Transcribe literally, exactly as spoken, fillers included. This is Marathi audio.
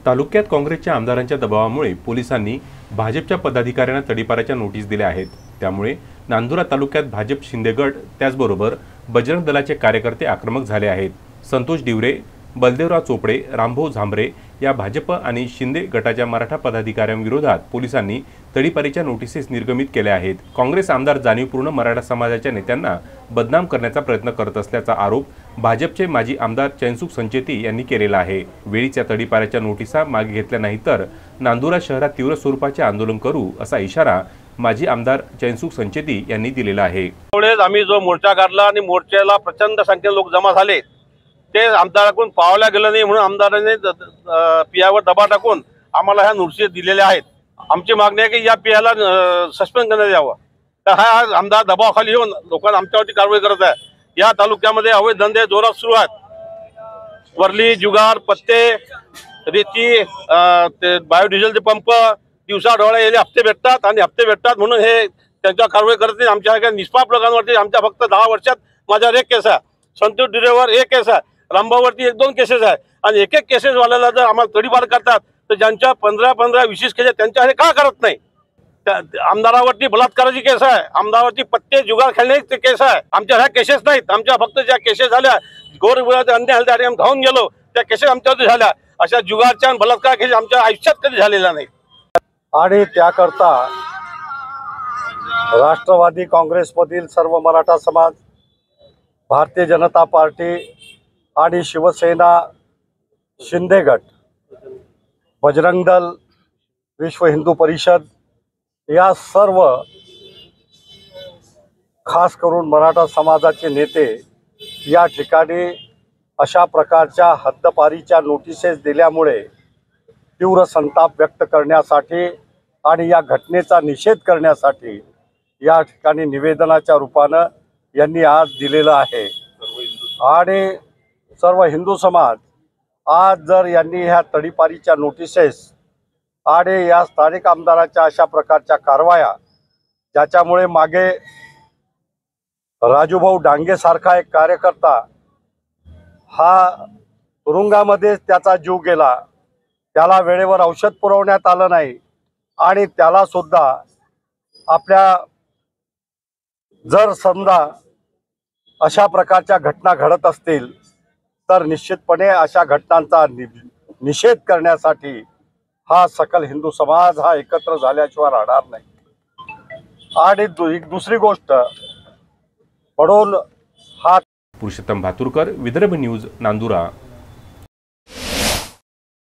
तालुक्यात काँग्रेसच्या आमदारांच्या दबावामुळे पोलिसांनी भाजपच्या पदाधिकाऱ्यांना तडीपाराच्या नोटीस दिल्या आहेत। त्यामुळे नांदुरा तालुक्यात भाजप शिंदे गट त्याचबरोबर बजरंग दलाचे कार्यकर्ते आक्रमक झाले आहेत। संतोष डिवरे, बलदेवराव चोपडे, रामभाऊ झांबरे या भाजप आणि शिंदे गटाच्या मराठा पदाधिकाऱ्यांविरोधात पोलिसांनी तडीपारीच्या नोटिसेस निर्गमित केल्या आहेत। काँग्रेस आमदार जाणीवपूर्ण मराठा समाजाच्या नेत्यांना बदनाम करण्याचा प्रयत्न करत असल्याचा आरोप भाजपचे माजी आमदार चैनसुख संचेती यांनी केलेला आहे। वेळीच या तडीपारीच्या नोटिसा मागे घेतल्या नाही तर नांदुरा शहरात तीव्र स्वरूपाचे आंदोलन करू असा इशारा माजी आमदार चैनसुख संचेती यांनी दिलेला आहे। त्यामुळे आम्ही जो मोर्चा काढला आणि मोर्चाला प्रचंड संख्येने लोक जमा झाले, ते आमदाराकडून पावल्या गेलं नाही म्हणून आमदारांनी पियावर दबाव टाकून आम्हाला ह्या नोटिस दिलेल्या आहेत। आमची मागणी आहे की या पियाला सस्पेंड करण्यात यावं। तर हा आमदार दबावाखाली येऊन लोकांना आमच्यावरती कारवाई करत आहे। या तालुक्यामध्ये अवैध धंदे जोरात सुरू आहेत। वरली, जुगार, पत्ते, रेती, बायोडिझेलचे पंप, दिवसा डोळ्या याले हप्ते भेटतात आणि हप्ते भेटतात म्हणून हे त्यांच्या कारवाई करत नाही। आमच्या निष्पाप लोकांवरती आमच्या फक्त दहा वर्षात माझ्यावर एक केस आहे, संतोष डिरेवर एक केस आहे, रामभाऊवरती एक दोन केसेस आहे आणि एक एक केसेस वाल्याला जर आम्हाला तडीपार करतात तर ज्यांच्या पंधरा पंधरा वीस केस त्यांच्या हे का करत नाही? आमदारावरती बलात्काराची केस आहे, आमदारावरती पत्ते जुगार खेळण्याची केस आहे। आमच्या ह्या केसेस नाहीत, आमच्या फक्त ज्या केसेस झाल्या गोरगरिबाचे अन्याय झाले आम्ही धावून गेलो त्या केसेस आमच्यावरती झाल्या। अशा जुगारच्या आणि बलात्कार केसेस आमच्या आयुष्यात कधी झालेला नाही आणि त्याकरता राष्ट्रवादी काँग्रेसमधील सर्व मराठा समाज, भारतीय जनता पार्टी आणि शिवसेना, शिंदे गट, बजरंग दल, विश्व हिंदू परिषद या सर्व खास करून मराठा समाजाचे नेते या ठिकाणी अशा प्रकारच्या हद्दपारीच्या नोटिसेस दिल्यामुळे तीव्र संताप व्यक्त करण्यासाठी आणि या घटनेचा निषेध करण्यासाठी या ठिकाणी निवेदनाच्या रूपानं यांनी आज दिलेलं आहे। आणि सर्व हिंदू समाज आज जर यांनी ह्या तडीपारीच्या नोटिसेस आणि या स्थानिक आमदाराच्या अशा प्रकारच्या कारवाया, ज्याच्यामुळे मागे राजूभाऊ डांगे सारखा एक कार्यकर्ता हा तुरुंगामध्येच त्याचा जीव गेला, त्याला वेळेवर औषध पुरवण्यात आलं नाही आणि त्याला सुद्धा आपल्या जर समजा अशा प्रकारच्या घटना घडत असतील तर निश्चितपणे अशा घटनांचा निषेध करण्यासाठी हा सकल हिंदू समाज हा एकत्र झाल्याशिवाय राहणार नाही। आणि दु, दुसरी गोष्ट म्हणून हा पुरुषोत्तम भातुरकर, विदर्भ न्यूज, नांदुरा।